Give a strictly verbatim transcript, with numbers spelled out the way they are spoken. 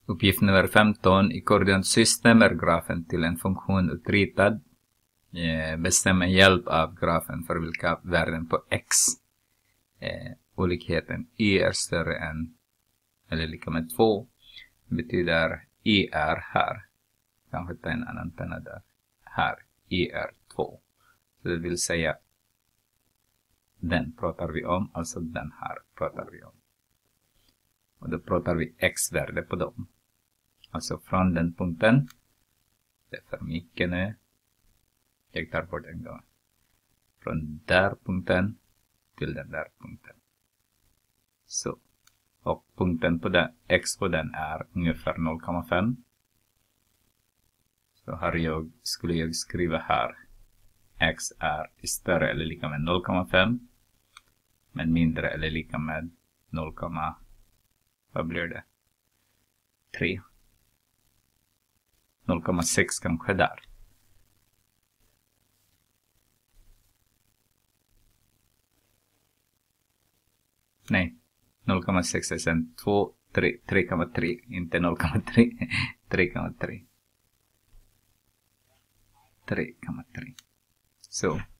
Uppgift nummer femton. I Coordinate System är grafen till en funktion utritad. Eh, bestäm med hjälp av grafen för vilka värden på x. Eh, olikheten y är större än eller lika med två. Betyder y är här. Kanske ta en annan penna där. Här. Y är två. Så det vill säga den pratar vi om. Alltså den här pratar vi om. Och då pratar vi x-värde på dem. Alltså från den punkten. Det är för mycket nu. Jag tar bort en gång. Från där punkten till den där punkten. Så. Och punkten på den, x på den är ungefär noll komma fem. Så här jag, skulle jag skriva här. X är större eller lika med noll komma fem. Men mindre eller lika med noll, vad blir det? tre. noll komma sex kanske där. Nej, noll komma sex är sen två, tre, tre komma tre, inte noll komma tre, tre komma tre. tre komma tre. Så.